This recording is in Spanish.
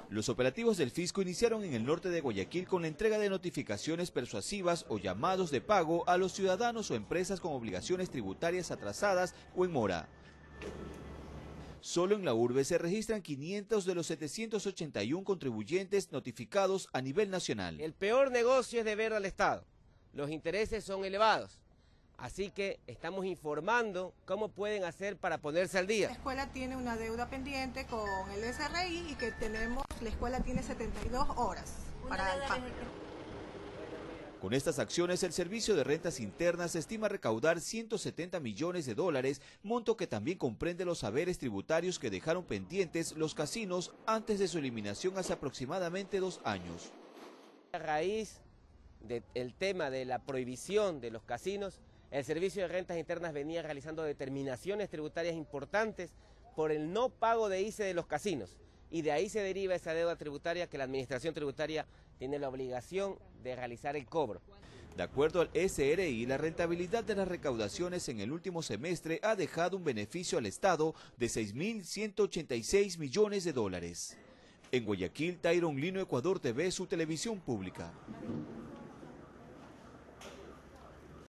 Los operativos del fisco iniciaron en el norte de Guayaquil con la entrega de notificaciones persuasivas o llamados de pago a los ciudadanos o empresas con obligaciones tributarias atrasadas o en mora. Solo en la urbe se registran 500 de los 781 contribuyentes notificados a nivel nacional. El peor negocio es deber al Estado. Los intereses son elevados. Así que estamos informando cómo pueden hacer para ponerse al día. La escuela tiene una deuda pendiente con el SRI y que la escuela tiene 72 horas para el pago. Con estas acciones, el Servicio de Rentas Internas estima recaudar 170 millones de dólares, monto que también comprende los haberes tributarios que dejaron pendientes los casinos antes de su eliminación hace aproximadamente 2 años. A raíz del tema de la prohibición de los casinos, el Servicio de Rentas Internas venía realizando determinaciones tributarias importantes por el no pago de ICE de los casinos. Y de ahí se deriva esa deuda tributaria que la Administración Tributaria tiene la obligación de realizar el cobro. De acuerdo al SRI, la rentabilidad de las recaudaciones en el último semestre ha dejado un beneficio al Estado de 6.186 millones de dólares. En Guayaquil, Tyron Lino, Ecuador TV, su televisión pública.